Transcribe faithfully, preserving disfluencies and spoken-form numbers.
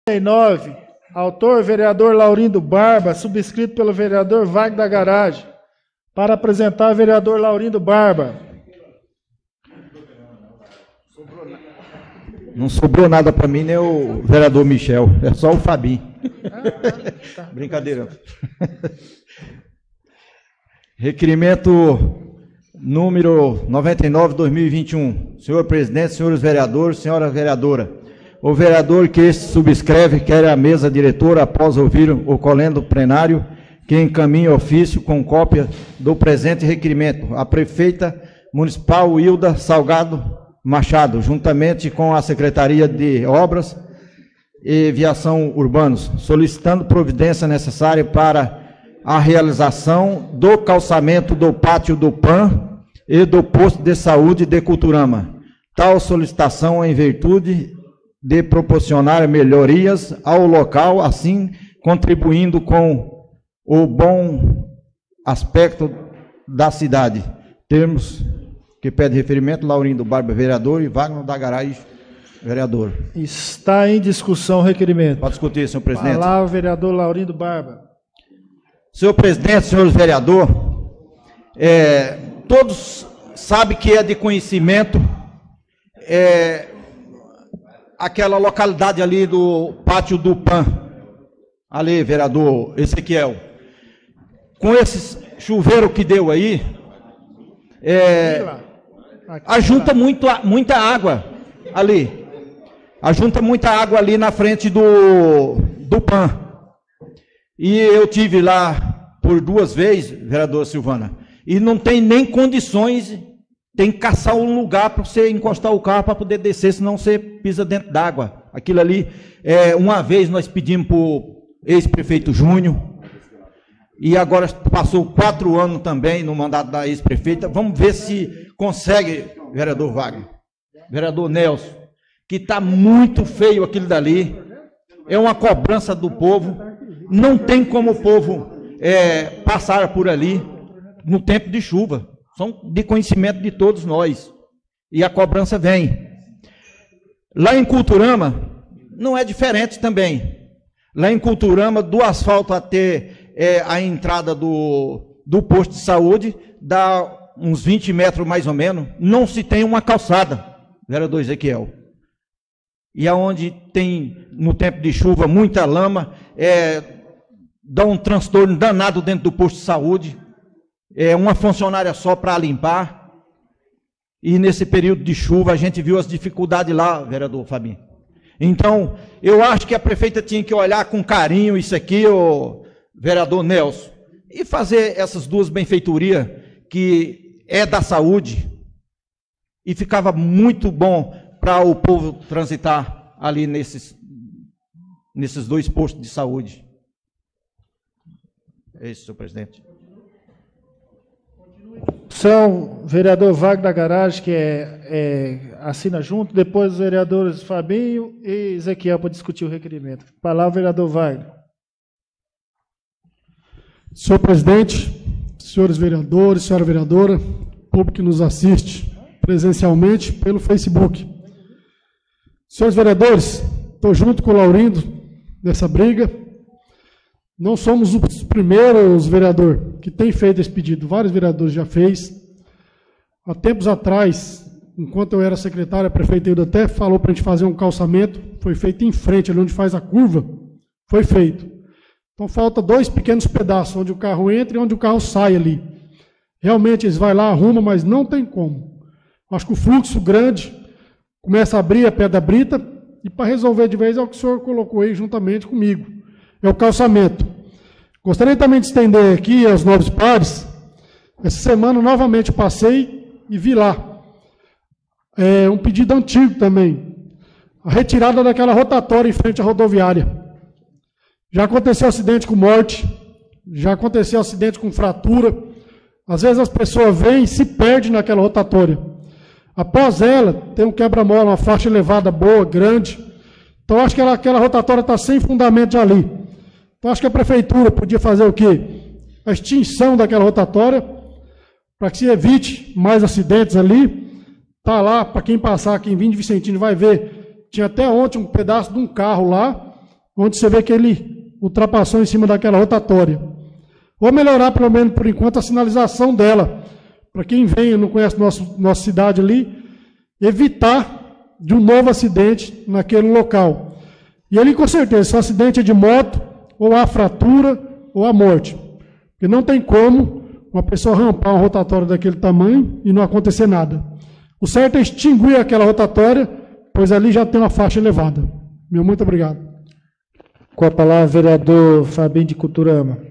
e nove, autor, vereador Laurindo Barba, subscrito pelo vereador Wagner da Garagem. Para apresentar, vereador Laurindo Barba. Não sobrou nada para mim, nem o vereador Michel, é só o Fabinho. Ah, tá. Brincadeira. Requerimento número noventa e nove, dois mil e vinte e um. Senhor presidente, senhores vereadores, senhora vereadora, o vereador que este subscreve quer a mesa diretora, após ouvir o colendo plenário, que encaminhe ofício com cópia do presente requerimento à prefeita municipal Hilda Salgado Machado, juntamente com a Secretaria de Obras e Viação Urbanos, solicitando providência necessária para a realização do calçamento do pátio do P A N e do posto de saúde de Culturama. Tal solicitação em virtude de proporcionar melhorias ao local, assim contribuindo com o bom aspecto da cidade. Termos que pede referimento, Laurindo Barba, vereador, e Wagner da Garagem, vereador. Está em discussão o requerimento. Pode discutir, senhor presidente. Palavra, vereador Laurindo Barba. Senhor presidente, senhores vereadores, é, todos sabem que é de conhecimento é, aquela localidade ali do pátio do P A N, ali, vereador Ezequiel. Com esse chuveiro que deu aí, é, ajunta muito, muita água ali, ajunta muita água ali na frente do, do P A N. E eu tive lá por duas vezes, vereador Silvana, e não tem nem condições, tem que caçar um lugar para você encostar o carro para poder descer, senão você pisa dentro d'água. Aquilo ali, é, uma vez nós pedimos para o ex-prefeito Júnior, e agora passou quatro anos também no mandato da ex-prefeita. Vamos ver se consegue, vereador Wagner, vereador Nelson, que está muito feio aquilo dali, é uma cobrança do povo, não tem como o povo é, passar por ali no tempo de chuva, são de conhecimento de todos nós, e a cobrança vem. Lá em Culturama, não é diferente também. Lá em Culturama, do asfalto até é, a entrada do, do posto de saúde, dá uns vinte metros mais ou menos, não se tem uma calçada, vereador Ezequiel. E aonde tem, no tempo de chuva, muita lama, é, dá um transtorno danado dentro do posto de saúde, é uma funcionária só para limpar, e nesse período de chuva a gente viu as dificuldades lá, vereador Fabinho. Então, eu acho que a prefeita tinha que olhar com carinho isso aqui, o vereador Nelson, e fazer essas duas benfeitorias, que é da saúde, e ficava muito bom para o povo transitar ali nesses, nesses dois postos de saúde. É isso, senhor presidente. São vereador Wagner da Garagem, que é, é, assina junto, depois os vereadores Fabinho e Ezequiel para discutir o requerimento. Palavra, vereador Wagner. Senhor presidente, senhores vereadores, senhora vereadora, público que nos assiste presencialmente pelo Facebook. Senhores vereadores, estou junto com o Laurindo nessa briga. Não somos os primeiros, vereador, que tem feito esse pedido. Vários vereadores já fez. Há tempos atrás, enquanto eu era secretário, a prefeita Hilda até falou para a gente fazer um calçamento. Foi feito em frente, ali onde faz a curva. Foi feito. Então falta dois pequenos pedaços, onde o carro entra e onde o carro sai ali. Realmente eles vão lá, arrumam, mas não tem como. Acho que o fluxo grande começa a abrir a pedra brita, e para resolver de vez é o que o senhor colocou aí juntamente comigo. É o calçamento. Gostaria também de estender aqui aos novos pares. Essa semana, novamente, passei e vi lá. É um pedido antigo também. A retirada daquela rotatória em frente à rodoviária. Já aconteceu acidente com morte, já aconteceu acidente com fratura. Às vezes as pessoas vêm e se perdem naquela rotatória. Após ela, tem um quebra-mola, uma faixa elevada boa, grande. Então, acho que ela, aquela rotatória está sem fundamento ali. Então, acho que a prefeitura podia fazer o quê? A extinção daquela rotatória, para que se evite mais acidentes ali. Está lá, para quem passar, quem vir de Vicentino vai ver. Tinha até ontem um pedaço de um carro lá, onde você vê que ele ultrapassou em cima daquela rotatória. Vou melhorar, pelo menos por enquanto, a sinalização dela. Para quem vem e não conhece nosso, nossa cidade ali, evitar de um novo acidente naquele local. E ali, com certeza, se o acidente é de moto, ou há fratura, ou há morte. Porque não tem como uma pessoa rampar uma rotatória daquele tamanho e não acontecer nada. O certo é extinguir aquela rotatória, pois ali já tem uma faixa elevada. Meu muito obrigado. Com a palavra, vereador Fabinho de Culturama.